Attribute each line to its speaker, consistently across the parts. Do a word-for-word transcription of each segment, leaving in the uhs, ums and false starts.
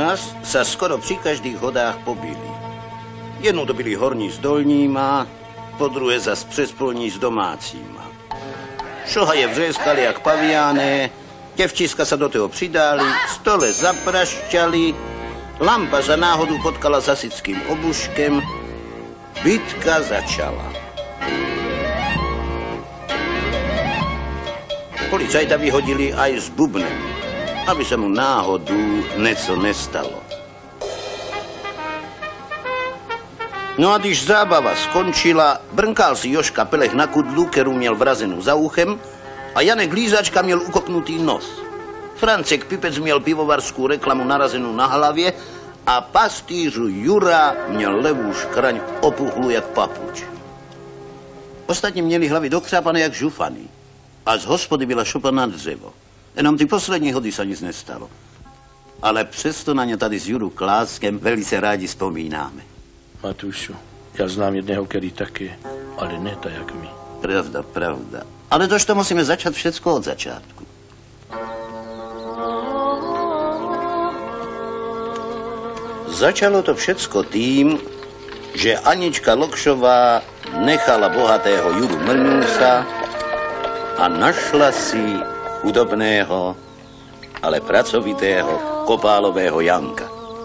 Speaker 1: nás sa skoro pri každých hodách pobili. Jednu dobili horní s dolníma, po druhé zas přes polní s domácíma. Šohaje vřeskali jak paviáne, devčiska sa do toho přidali, stole zaprašťali, lampa za náhodu potkala s hasičským obuškem, bitka začala. Policajta vyhodili aj s bubnem, aby sa mu náhodu něco nestalo. No a když zábava skončila, brnkal si Joška Pelech na kudlu, kterou měl vrazenou za uchem, a Janek Lízačka měl ukopnutý nos. Francek Pipec měl pivovarskou reklamu narazenou na hlavě a pastýřu Jura měl levou škraň opuchlu jak papuč. Ostatní měli hlavy dokřápané jak žufaný. A z hospody byla šopa na dřevo. Jenom ty poslední hody se nic nestalo. Ale přesto na ně tady s Juru Kláskem velice rádi vzpomínáme.
Speaker 2: Matúšu, ja znám jedného, který taky, ale ne tak jak my.
Speaker 1: Pravda, pravda. Ale tož to musíme začat všecko od začátku. Začalo to všecko tím, že Anička Lokšová nechala bohatého Juru Mrňusa a našla si chudobného, ale pracovitého kopálového Janka.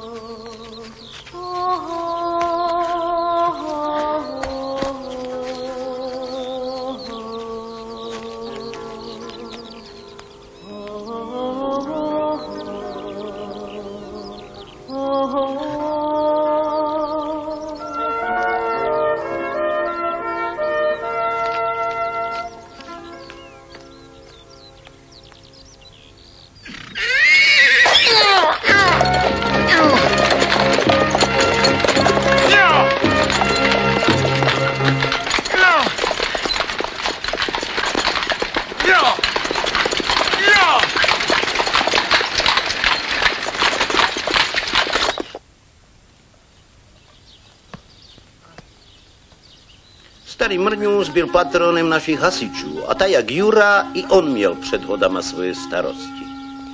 Speaker 1: Starý Mrňus byl patronem našich hasičů a tak jak Jura, i on měl před hodama svoje starosti.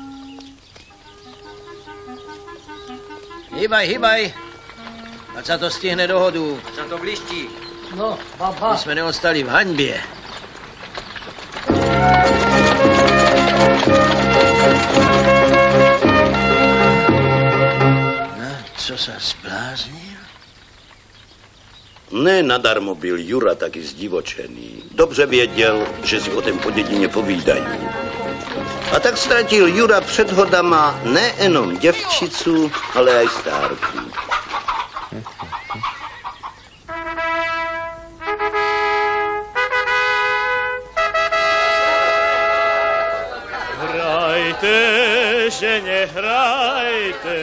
Speaker 3: Hýbaj, hýbaj, ať sa to stihne do hodu. Sa to blížtí.
Speaker 4: No, baba.
Speaker 3: My jsme neostali v hanbě. No, co sa zbláznil?
Speaker 1: Ne nadarmo byl Jura taky zdivočený. Dobře věděl, že si o tom po dědině povídají. A tak ztratil Jura před hodama nejenom děvčicu, ale aj stárku.
Speaker 5: Hrajte, že nehrajte,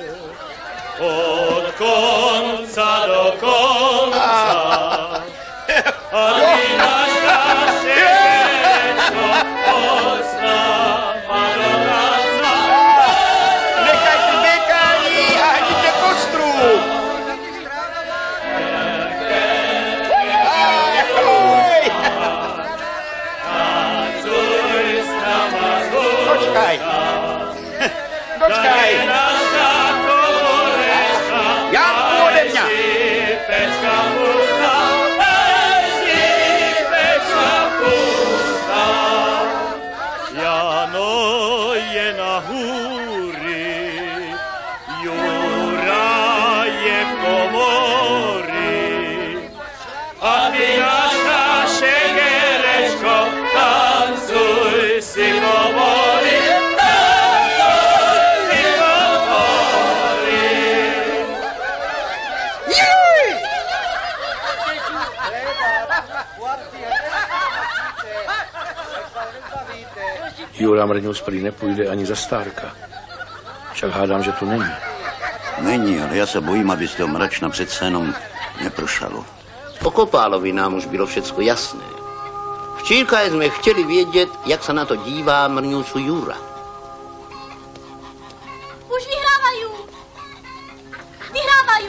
Speaker 5: od konca do konca. A vy náš naše večko pozná padoráca.
Speaker 6: Nechajte bekání a hnite kostru. Počkaj. Počkaj. Janku ode mňa.
Speaker 5: Jano je na húri, Jura je v komori. A ty naša šegerečko, tancuj si povoli.
Speaker 2: Jura Mrňus prý nepůjde ani za stárka. Však hádám, že tu není.
Speaker 1: Není, ale já se bojím, aby z toho mračna přece jenom neprošalo. O Kopálovi nám už bylo všecko jasné. Včírka jsme chtěli vědět, jak se na to dívá Mrňusu Jura.
Speaker 7: Už vyhrávají. Vyhrávají.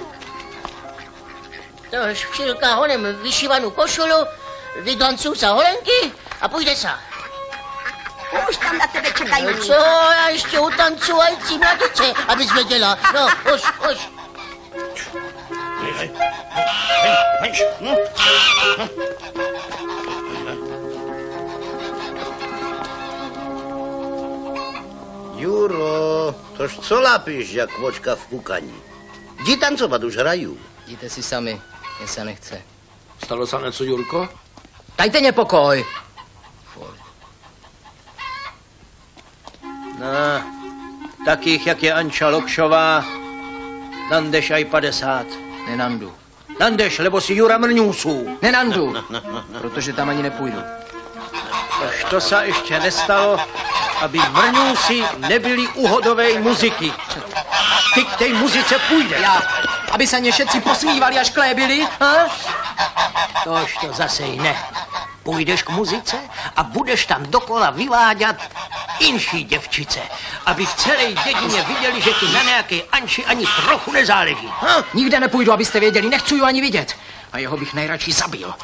Speaker 4: Tož včírka honem vyšívanú košulu, vydoncú sa holenky a pôjde sa.
Speaker 7: Už tam na tebe čekajú.
Speaker 4: Co, já ještě utancující mladice, abys věděla. No, už, už.
Speaker 1: Juro, tož co lápíš, jak vočka v kukaní? Jdi tancovat, už hraju.
Speaker 3: Jděte si sami, mně se nechce.
Speaker 2: Stalo sa něco, Jurko?
Speaker 3: Dajte mě pokoj.
Speaker 8: No, takých, jak je Anča Lokšová, nandeš aj padesát.
Speaker 3: Nenandu.
Speaker 8: Nandeš, lebo si Jura Mrňůsů.
Speaker 3: Nenandu, protože tam ani nepůjdu.
Speaker 8: Tož to se ještě nestalo, aby Mrňůsi nebyli u hodovej muziky. Ty k tej muzice půjde.
Speaker 3: Já, aby se mě všetci posmívali až klébili, ha?
Speaker 8: Tož to zase i ne. Půjdeš k muzice a budeš tam dokola vyváďat inší děvčice, aby v celé dědině viděli, že ti na nějaké Anči ani trochu nezáleží. Ha?
Speaker 3: Nikde nepůjdu, abyste věděli, nechci ju ani vidět. A jeho bych nejradši zabil.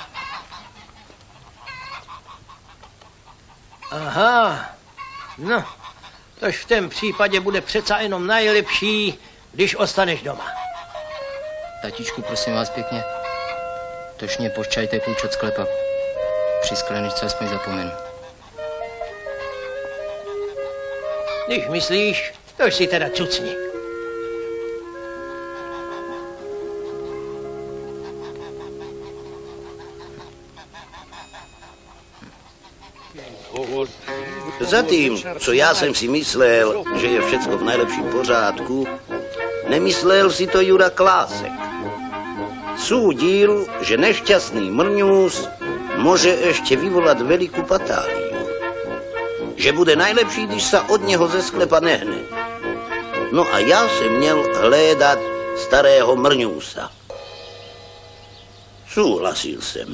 Speaker 8: Aha, no, tož v tom případě bude přece jenom nejlepší, když ostaneš doma.
Speaker 3: Tatičku, prosím vás pěkně, tož mě pošťajte klíč od sklepa. Při skleničce aspoň zapomenu.
Speaker 8: Když myslíš, tož si teda cucni.
Speaker 1: Zatím, co já jsem si myslel, že je všecko v nejlepším pořádku, nemyslel si to Jura Klásek. Súdil, že nešťastný Mrňus může ještě vyvolat velikou patáliu. Že bude nejlepší, když se od něho ze sklepa nehne. No a já jsem měl hledat starého Mrňusa. Souhlasil jsem.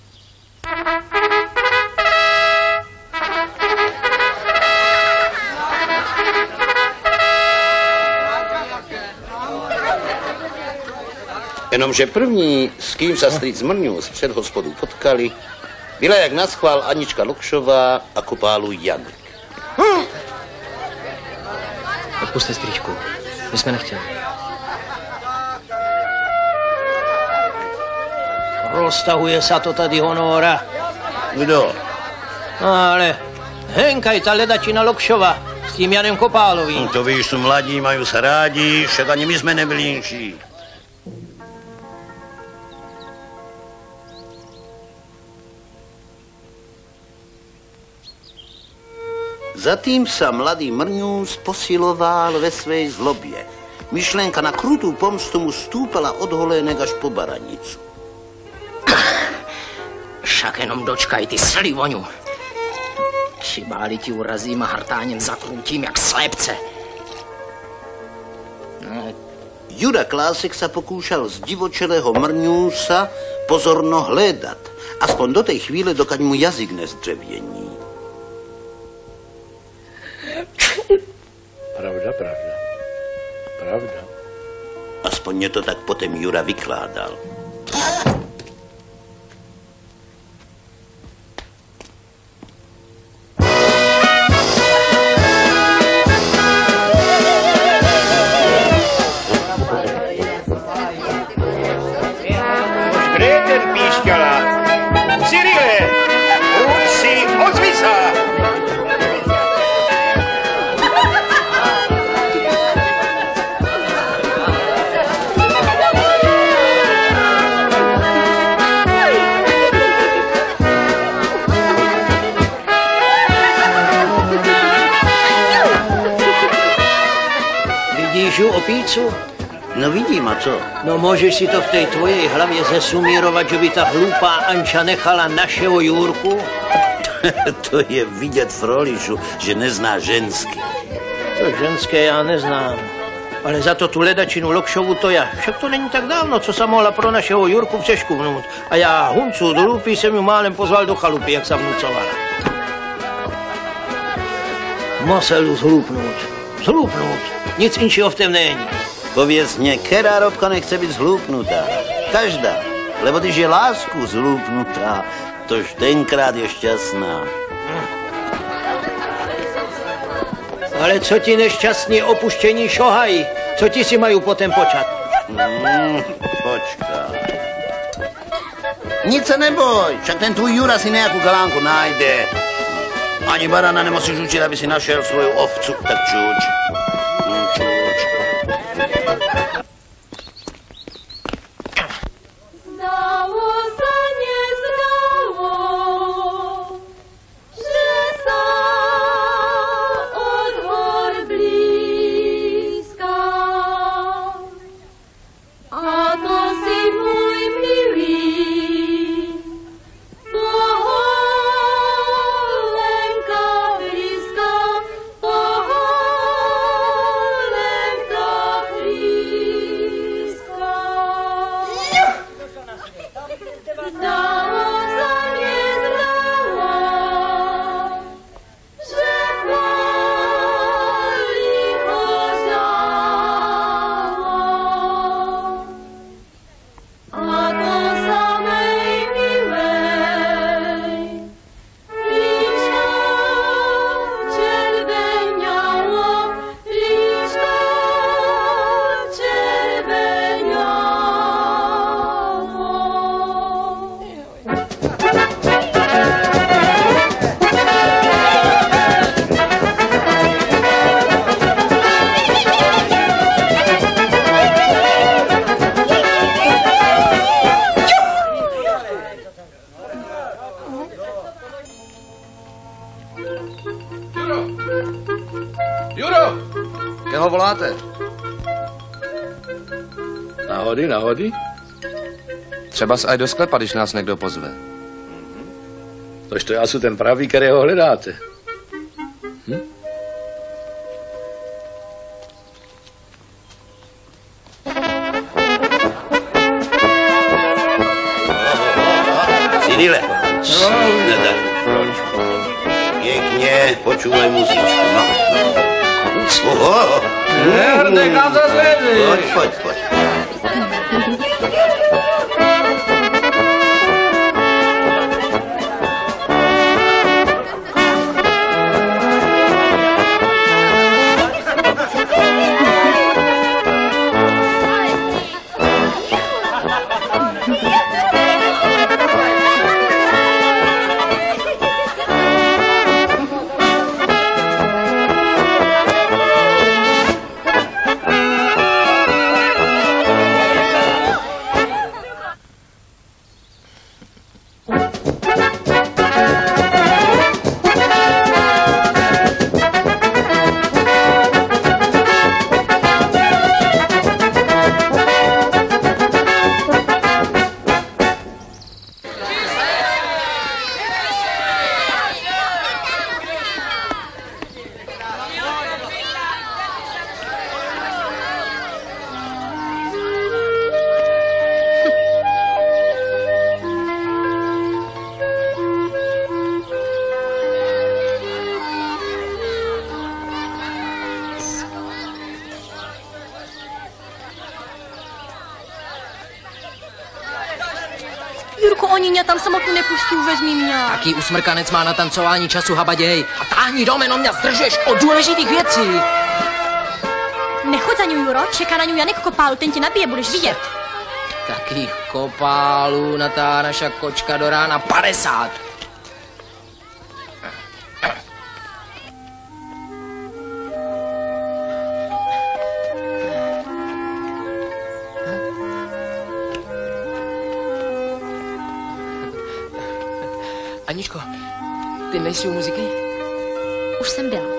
Speaker 1: Jenomže první, s kým se strýc Mrňus před hospodou potkali, byla jak naschvál Anička Lokšová a kopálu Janek.
Speaker 3: Hm. Odpuste, strýčku, my jsme nechtěli.
Speaker 8: Roztahuje se to tady honora.
Speaker 1: Kdo?
Speaker 8: No ale Henka je ta ledačina Lokšova s tím Janem Kopálovým.
Speaker 1: No to víš, jsou mladí, mají se rádi, však ani my jsme nebyli jinší. Zatím se mladý Mrňus posiloval ve své zlobě. Myšlenka na krutou pomstu mu stúpala od holének až po baranicu.
Speaker 3: Však jenom dočkaj, ty slivoňu. Šibáli ti urazím a hartáněm zakrutím jak slepce. No.
Speaker 1: Jura Klásek se pokúšal z divočelého Mrňusa pozorno hledat. Aspoň do té chvíle, dokud mu jazyk nezdřevění.
Speaker 2: Pravda, pravda. Pravda.
Speaker 1: Aspoň mě to tak potom Jura vykládal.
Speaker 6: Kde je ten píšťala? Cyrile, ruci, ozvi sa!
Speaker 8: Vidíš ju, opícu?
Speaker 1: No vidím, a co?
Speaker 8: No můžeš si to v té tvojej hlavě zesumírovat, že by ta hlupá Anča nechala našeho Jurku?
Speaker 1: To je vidět, Frolišu, že nezná žensky.
Speaker 8: To ženské já neznám. Ale za to tu ledačinu Lokšovu to já. Však to není tak dávno, co jsem mohla pro našeho Jurku přeškuvnout. A já Huncu do lupy jsem ju málem pozval do chalupy, jak se vnucovala. Musel ju zhlupnout. Zhlupnout. Nic inčího v tom není.
Speaker 1: Pověz mě, která robka nechce být zhlupnutá. Každá. Lebo když je lásku zhlupnutá, tož tenkrát je šťastná.
Speaker 8: Ale co ti nešťastní opuštění šohají? Co ti si mají potom počat?
Speaker 1: Mm, počkaj. Nic se neboj, však ten tvůj Jura si nějakou galánku najde. Ani barana nemusíš učit, aby si našel svoju ovcu, tak čuč. Mm, čuč.
Speaker 7: Zdało se nie zdało, że sa od gór bliska. A to si mój miły, poholenka bliska, poholenka bliska. Zdało se nie zdało, że licho działo. A to samej miłej liczko czerweniało, liczko czerweniało.
Speaker 9: Juro! Koho voláte?
Speaker 2: Nahody, nahody.
Speaker 9: Třeba aj do sklepa, když nás někdo pozve.
Speaker 2: Tož to já jsem ten pravý, kterého hledáte. Hm?
Speaker 1: Cyrile, nedaj. Pěkně, počúvaj muzičku, no. Oho.
Speaker 9: Nech nám zazvědli.
Speaker 1: Pojď, pojď, pojď.
Speaker 10: Jurko, oni mě tam samotnou nepustí, vezmi mě.
Speaker 3: Taký usmrkanec má na tancování času, habaděj. A táhni domen, on mě zdržeš od důležitých věcí.
Speaker 10: Nechoď za ňu, Juro, čeká na ňu Janek Kopál, ten tě nabije, budeš vidět.
Speaker 3: Takých kopálů natá naša kočka do rána padesát. Aničko, ty nejsi u muziky?
Speaker 10: Už jsem byla.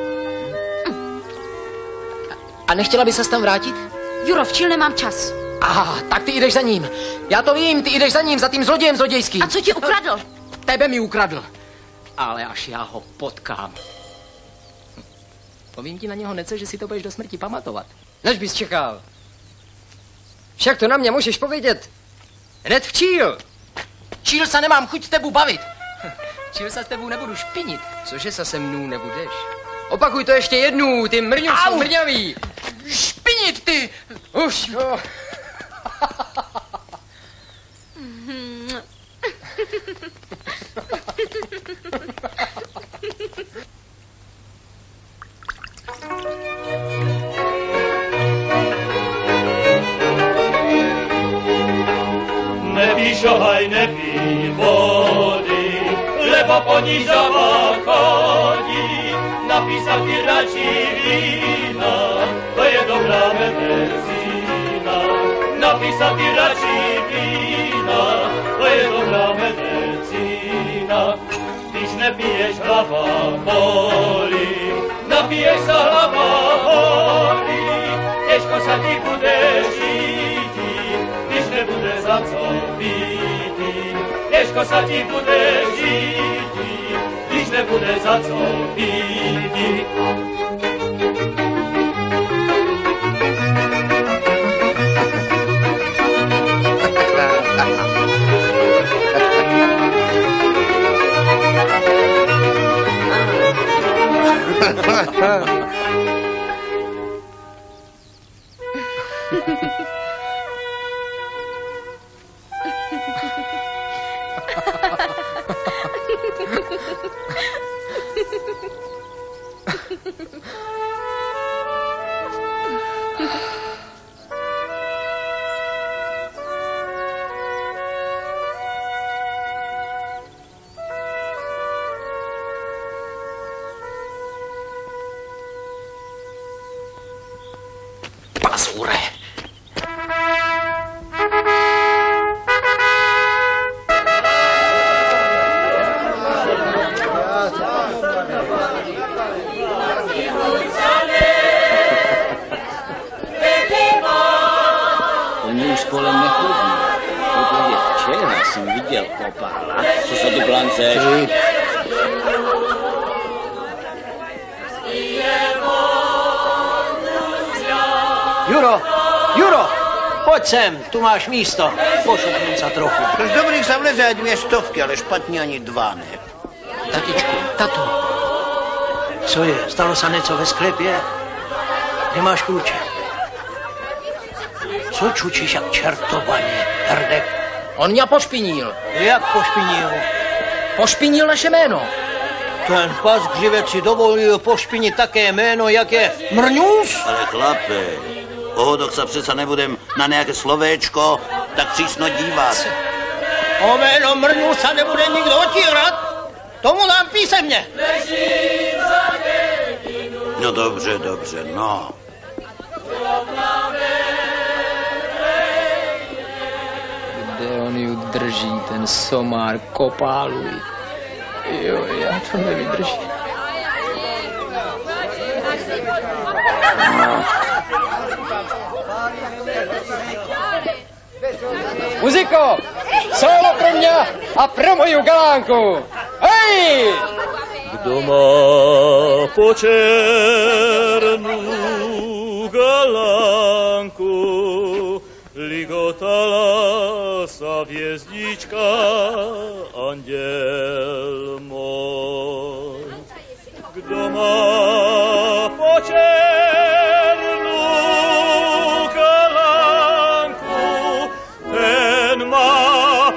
Speaker 3: A nechtěla by ses tam vrátit?
Speaker 10: Juro, včil nemám čas.
Speaker 3: Aha, tak ty jdeš za ním. Já to vím, ty jdeš za ním, za tím zlodějem zlodějským.
Speaker 10: A co ti ukradl?
Speaker 3: Tebe mi ukradl. Ale až já ho potkám. Povím ti na něho nece, že si to budeš do smrti pamatovat.
Speaker 11: Než bys čekal. Však to na mě můžeš povědět. Hned včíl.
Speaker 3: Číl se nemám chuť s tebu bavit. Číl se s tebou nebudu špinit. Cože se se mnou nebudeš?
Speaker 11: Opakuj to ještě jednou, ty mrňusu mrňavý.
Speaker 3: Špinit ty!
Speaker 11: Už, jo.
Speaker 5: po ní žaba chodí, napísat ti radši vína, to je dobrá medicína. Napísat ti radši vína, to je dobrá medicína. Když nepiješ, hlava bolí, napiješ se, hlava bolí, těžko se ti bude žít, když nebude za co pít. Těžko se ti bude žít, když nebude za co pít.
Speaker 8: Pazure.
Speaker 3: Oni už kolem nechodí. Protože včera jsem viděl kopála. Co se tu planceš?
Speaker 8: Juro, Juro, pojď sem, tu máš místo. Pošupnout se trochu.
Speaker 1: Z dobrých se vleze dvě stovky, ale špatně ani dva ne.
Speaker 8: Tatičku, tato. Co je? Stalo se něco ve sklepě? Nemáš kluče? Co čučíš jak čertovaně, hrdek?
Speaker 3: On mě pošpinil.
Speaker 8: Jak pošpinil?
Speaker 3: Pošpinil naše jméno.
Speaker 8: Ten pas křivec si dovolil pošpinit také jméno, jak je Mrňus?
Speaker 1: Ale chlape, pohodok se přece nebudem na nějaké slovéčko tak přísno dívat.
Speaker 8: O jméno Mrňusa nebude nikdo otírat. Tomu dám písemně.
Speaker 1: No dobře, dobře, no.
Speaker 3: Kde on ji drží, ten somár kopáluj. Jo, já to nevydržím.
Speaker 11: Muziko, solo pro mě a pro moju galánku. Hej!
Speaker 5: Kdo má po černu galánku, ligotala sa hvězdička, anděl můj. Kdo má po černu galánku, ten má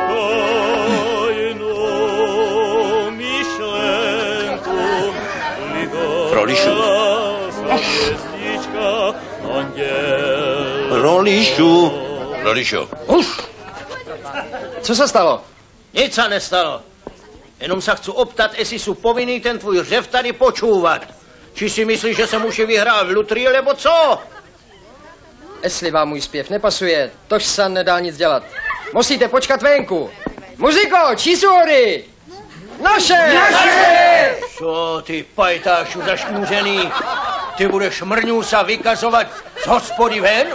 Speaker 5: pokojnou myšlenku.
Speaker 1: Frolišu.
Speaker 5: Hvězdička, anděl.
Speaker 1: Frolišu. Frolišu.
Speaker 11: Uf! Co se stalo?
Speaker 8: Nic se nestalo. Jenom se chci optat, jestli jsou povinný ten tvůj řev tady počúvat. Či si myslíš, že jsem už je vyhrál v lutrii, nebo co?
Speaker 11: Jestli vám můj zpěv nepasuje, tož se nedá nic dělat. Musíte počkat venku. Muziko, čí jsou hory? Naše! Naše!
Speaker 8: Co ty pajtášu zašmůřený? Ty budeš Mrňusa vykazovat z hospody ven?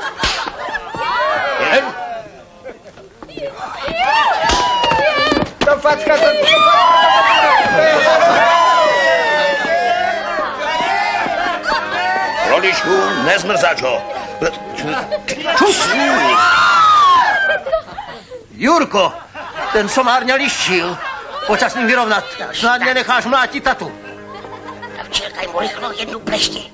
Speaker 8: Jen?
Speaker 11: To facka, to...
Speaker 1: Frolišu, nezmrzačo.
Speaker 8: Jurko, ten somár mě liščil. Pojď se s ním vyrovnat. Snad mě necháš mlátit tatu.
Speaker 4: Čekaj mu rychlo jednu plešti.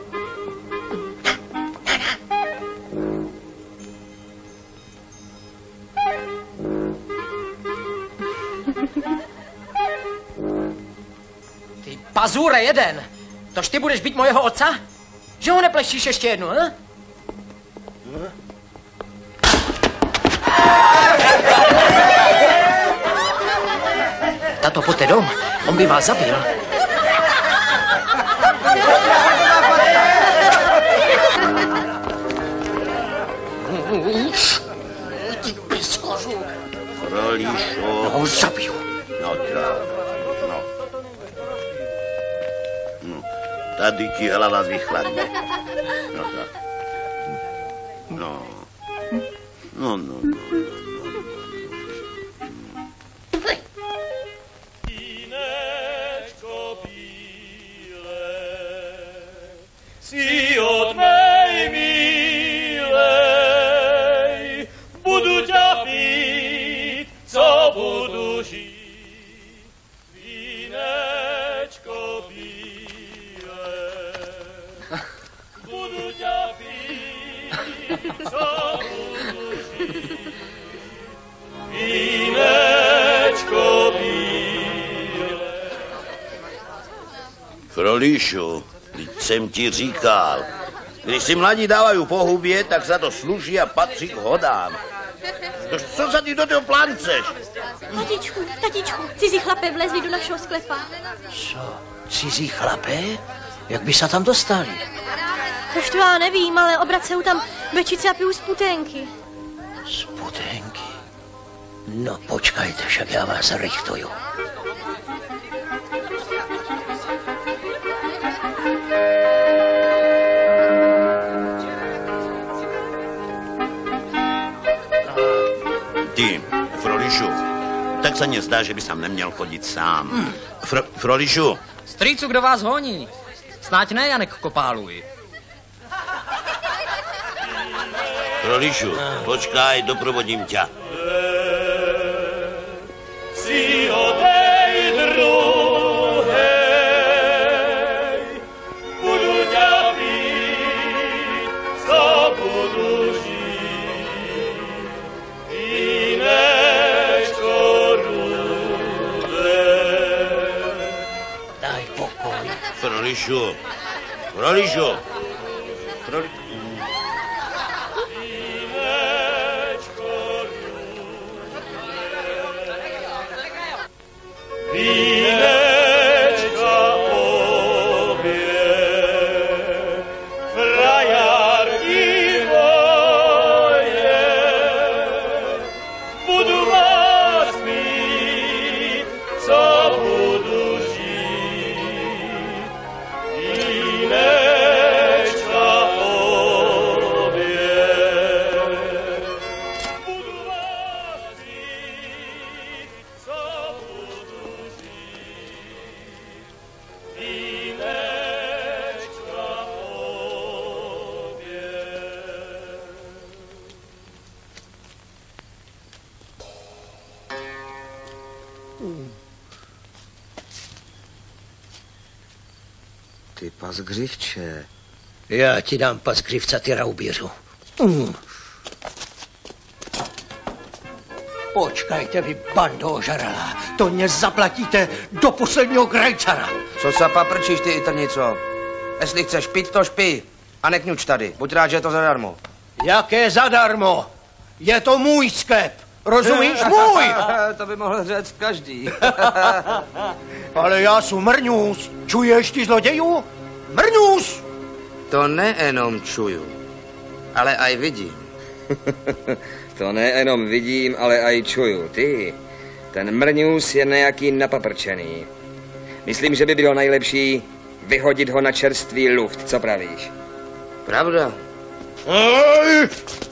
Speaker 11: Ty pazure jeden. Tož ty budeš být mojeho otca? Že ho nepleštíš ještě jednu, hm?
Speaker 8: tato poté dom, on by vás zabil.
Speaker 4: Ty piskořu.
Speaker 1: Frolíšo.
Speaker 8: No, zabiju.
Speaker 1: No tak, no. No, tady ti hlava vychladne. No tak. No. No, no, no.
Speaker 5: Si od mej milej, budu ťa pít, co budu žít. Vínečko bílé, budu ťa pít, co budu žít. Vínečko bílé.
Speaker 1: Frolíšu, teď jsem ti říkal, když si mladí dávají po hubě, tak za to sluší a patří k hodám. No, co za ty do toho plánceš?
Speaker 10: Tatičku, tatičku, cizí chlape vlezli do našeho sklepa.
Speaker 8: Co? Cizí chlapé? Jak by se tam dostali?
Speaker 10: Tož to já nevím, ale obracejí tam bečice a pijou sputénky.
Speaker 8: Sputénky? No počkajte, však já vás rychtuju.
Speaker 1: Ty, Frolíšu, tak se mně zdá, že bys tam neměl chodit sám. Hmm. Fro, Frolíšu.
Speaker 11: Strýcu, kdo vás honí? Snáď ne, Janek Kopáluj.
Speaker 1: Frolíšu, počkaj, doprovodím tě.
Speaker 5: Si odej druhej, budu ťa pít, co budu žít. Vínečko rudé.
Speaker 8: Daj pokoj.
Speaker 1: Frolíšu, Frolíšu. Frolíšu.
Speaker 5: Vínečka obě, frajarky moje, budu vás mít, co budu žít. Vínečka obě, budu vás mít, co budu
Speaker 9: Ty pasgřivče.
Speaker 8: Já ti dám pasgřivca, ty raubířu. Mm. Počkajte vy, bando ožaralá. To mě zaplatíte do posledního krajcara.
Speaker 9: Co se paprčíš, ty itrnico? Jestli chceš pít, to špí. A nekňuč tady. Buď rád, že je to zadarmo.
Speaker 8: Jaké zadarmo? Je to můj sklep. Rozumíš? Můj!
Speaker 9: To by mohl říct každý.
Speaker 8: Ale já jsem mrňus. Čuješ ty zloděju? Mrňus!
Speaker 9: To nejenom čuju, ale aj vidím. To nejenom vidím, ale aj čuju. Ty, ten mrňus je nejaký napaprčený. Myslím, že by bylo nejlepší vyhodit ho na čerstvý luft. Co pravíš? Pravda?
Speaker 8: Aj!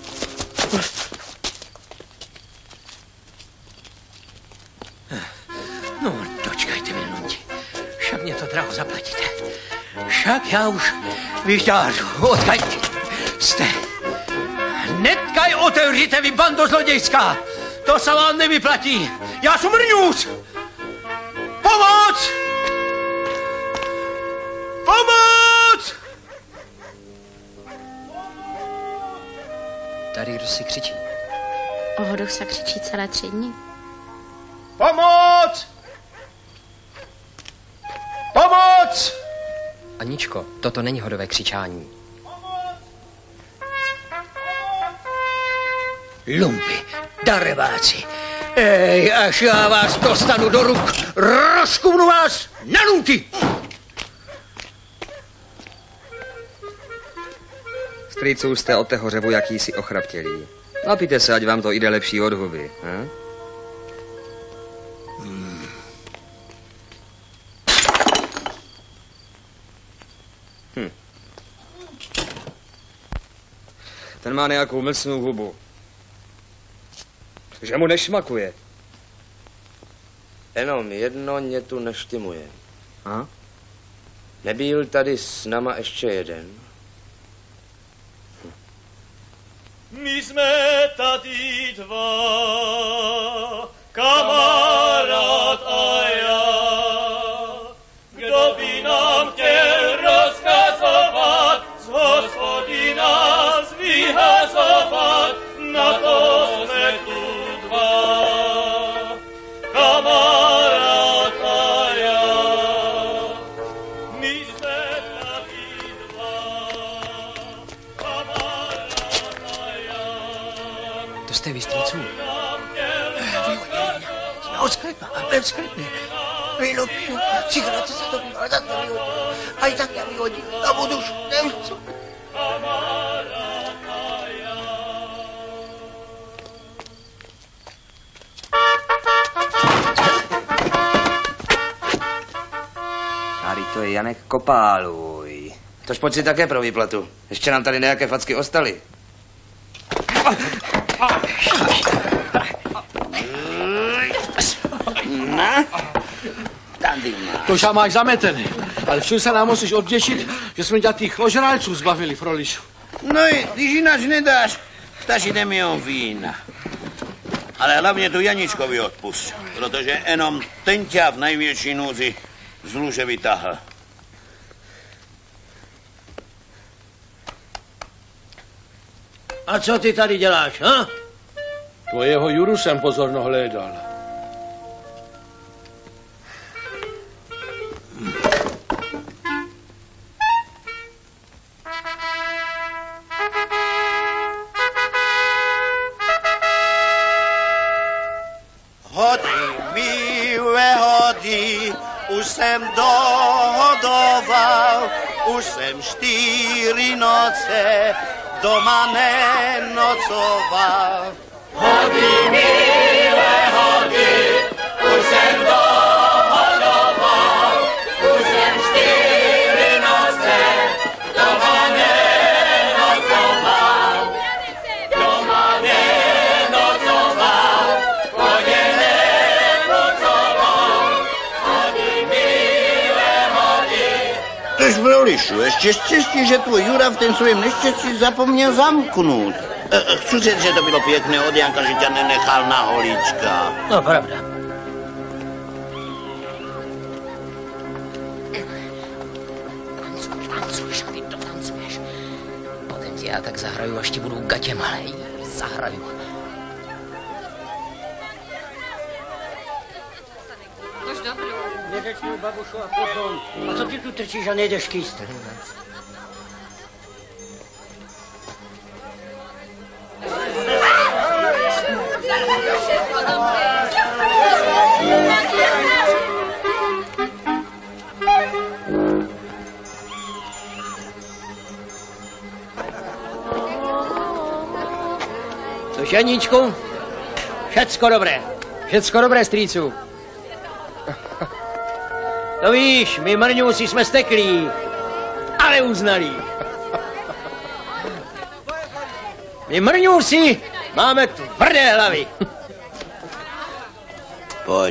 Speaker 8: No, dočkajte, Vilnuti. Však mě to draho zaplatíte. Však já už vyždářu. Odkaďte jste. Hnedkaj otevřite, vy bando zlodějská. To se vám nevyplatí. Já jsem mrňus. Pomoc! Pomoc!
Speaker 3: Tady kdo si křičí?
Speaker 10: O vodoch se křičí celé tři dny.
Speaker 8: Pomoc! Pomoc!
Speaker 3: Aničko, toto není hodové křičání.
Speaker 8: Lumpy, darebáci, Ej, až já vás dostanu do ruk, rozkuvnu vás na nuty!
Speaker 9: Strýců jste od tého řevu jakýsi ochraptělí. Napijte se, ať vám to jde lepší od huby. Hm? Hmm. Hm. Ten má nějakou mlsnou hubu. Že mu nešmakuje.
Speaker 12: Jenom jedno mě tu neštimuje.
Speaker 9: A?
Speaker 12: Nebyl tady s náma ještě jeden?
Speaker 5: My jsme tady dva, kamarád a já. Kdo by nám chtěl rozkazovat, z Hospodina zvyhazovat, na to jsme tu dva. Kamarád a já. My jsme tady dva, kamarád a já.
Speaker 8: To jste vy, strýců?
Speaker 4: Jsme od sklepa, ale v sklepě. Víno piju, cigarety se to piju, ale tak nevyhodil. A i tak já vyhodil, a budu už, nevím co.
Speaker 9: Tady to je Janek Kopáluj.
Speaker 12: Tož pojď si také pro výplatu. Ještě nám tady nějaké facky ostaly.
Speaker 1: Na? Tady má.
Speaker 2: To já máš zametený. Ale všude se nám musíš odděčit, že jsme tě těch ožralců zbavili, Frolišu.
Speaker 1: No i když jinak nedáš, stačí mi o vína. Ale hlavně tu Janičkovi odpust, protože jenom ten tě v největší nouzi z lůže vytáhl.
Speaker 8: A co ty tady děláš, ha?
Speaker 2: To jeho Juru jsem pozorno hledal.
Speaker 1: Hody, milé hody, už jsem dohodoval, už jsem čtyři noce doma nenocoval. Hody, milé hody, už jsem dohodoval, už jsem čtyři noce doma nenocoval. Doma nenocoval, koně nenocoval, hody, milé hody. Tož Frolišu, ještě štěstí, že tvůj Jura v ten svém neštěstí zapomněl zamknout. E, chci říct, že to bylo pěkné od Janka, že tě nenechal na holíčka.
Speaker 8: No, pravda.
Speaker 3: Tancuješ, ty to tancuješ. Potom ti já tak zahraju, až ti budu gatě malej. Zahraju.
Speaker 10: Už dobrý.
Speaker 8: Neřečnou babušu a potom. A co ty tu trčíš a nejdeš kýst? Což, Janíčku? Všecko dobré.
Speaker 11: Všecko dobré, strýců.
Speaker 8: To víš, my mrňousi jsme steklí, ale uznalí. My mrňousi máme tvrdé hlavy.
Speaker 1: Pojď.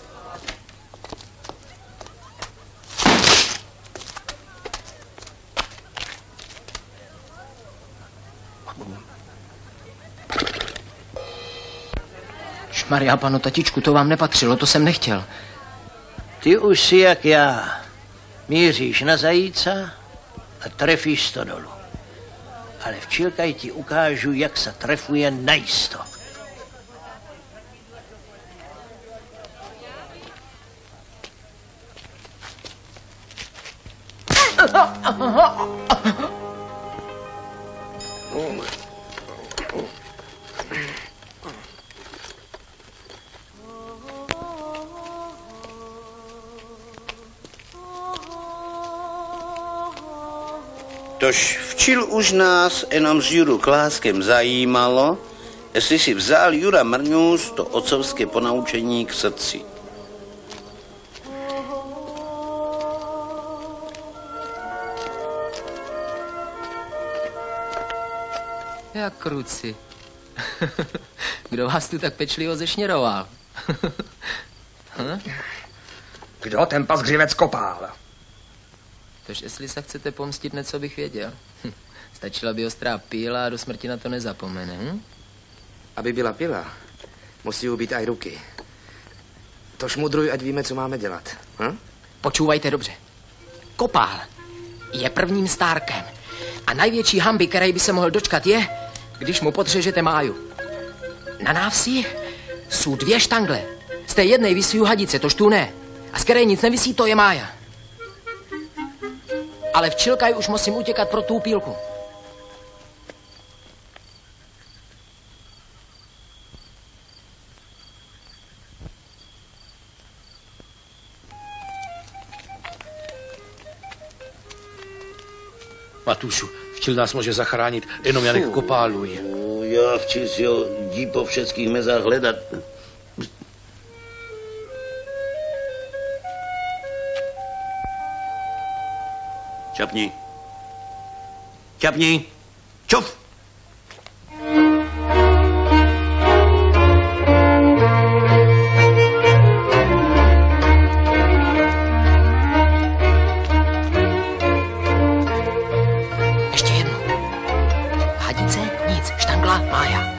Speaker 3: Šmarja, panu tatičku, to vám nepatřilo, to jsem nechtěl.
Speaker 8: Ty už si jak já. Míříš na zajíca a trefíš stodolu. Ale v Čilkaj ti ukážu, jak se trefuje najisto.
Speaker 1: Tož včil už nás jenom s Juru Kláskem zajímalo, jestli si vzal Jura Mrňus to otcovské ponaučení k srdci.
Speaker 3: Jak kruci. Kdo vás tu tak pečlivo zešněroval? hm?
Speaker 9: Kdo ten paskřivec kopál?
Speaker 3: Tož jestli se chcete pomstit, něco bych věděl. Stačila by ostrá píla a do smrti na to nezapomene. Hm?
Speaker 12: Aby byla pila, musí být aj ruky. Tož mudruj, ať víme, co máme dělat. Hm?
Speaker 3: Počúvajte dobře. Kopál je prvním stárkem. A největší hanby, který by se mohl dočkat, je, když mu podřežete máju. Na návsi jsou dvě štangle. Z té jednej visí hadice, tož tu ne. A z které nic nevisí, to je mája. Ale včilkaj už musím utěkat pro tu pílku.
Speaker 2: Matušu, včil nás může zachránit, jenom Janek kopáluj.
Speaker 1: Já včil si ho jdi po všeckých mezách hledat. Čapni. Čapni. Čuf.
Speaker 3: Ještě jednu. Hadice, nic, štangla, mája.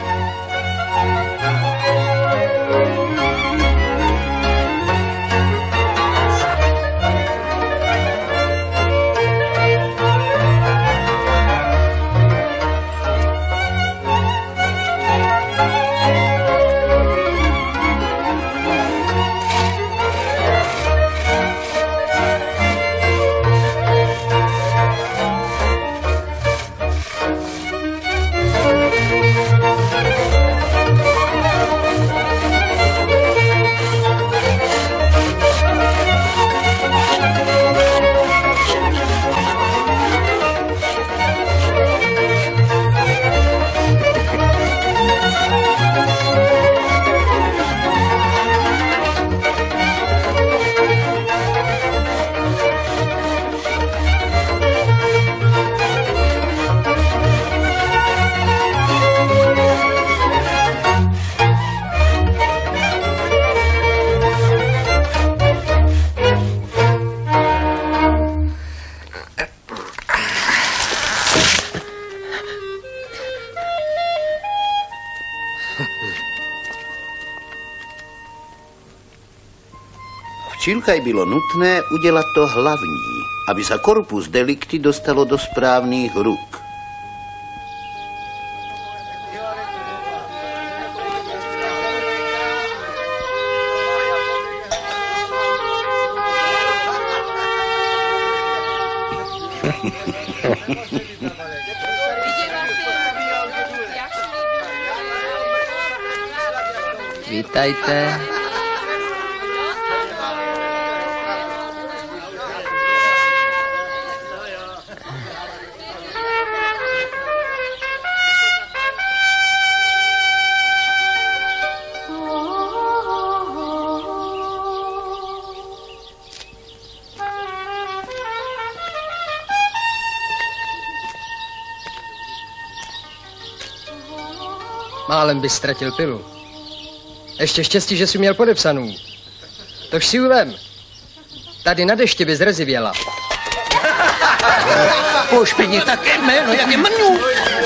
Speaker 1: Včilkaj bylo nutné udělat to hlavní, aby se korpus delikty dostalo do správných ruk.
Speaker 3: Vítajte.
Speaker 11: Málem bys ztratil pilu. Ještě štěstí, že jsi měl podepsanou. Tož si uvem. Tady na dešti bys rezivěla.
Speaker 8: Pošpěni také jméno, jak je Mrňus.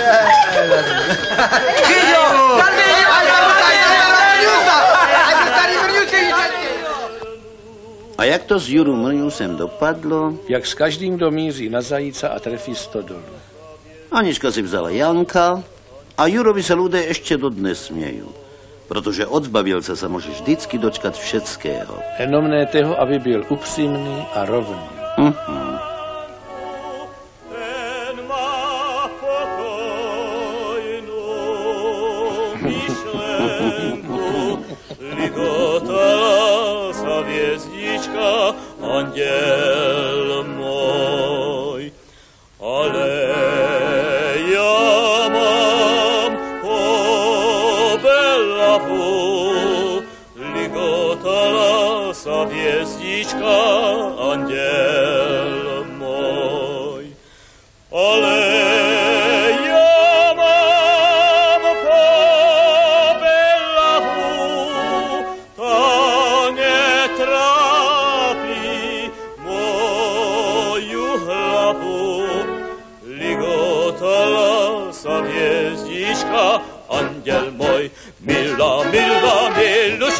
Speaker 1: A jak to s Juru Mrňusem dopadlo?
Speaker 2: Jak s každým, kdo míří na zajíca a trefí stodolu.
Speaker 1: Anička si vzala Janka a Jurovi se lidé ještě dodnes smějí. Protože od zbavilce se může vždycky dočkat všeckého.
Speaker 2: Jenom ne toho, aby byl upřímný a rovný.
Speaker 1: Uh-huh.
Speaker 5: Ten má pokojnou myšlenku, ligotala sa hvězdička, anděl můj, ale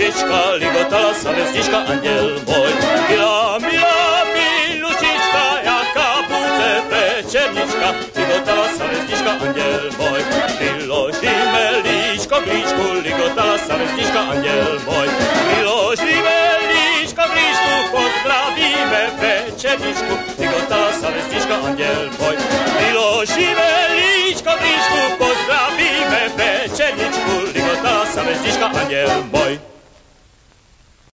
Speaker 5: milusiczka, ligotala savezdiczka, angiel mój. Mila, mila, milusiczka, jaka buce večernička, ligotala savezdiczka, angiel mój. Priložíme líčko k líčku, ligotala savezdiczka, angiel mój. Priložíme líčko k líčku, pozdravíme večerničku, ligotala savezdiczka, angiel mój. Priložíme líčko k líčku, pozdravíme večerničku, ligotala savezdiczka, angiel mój.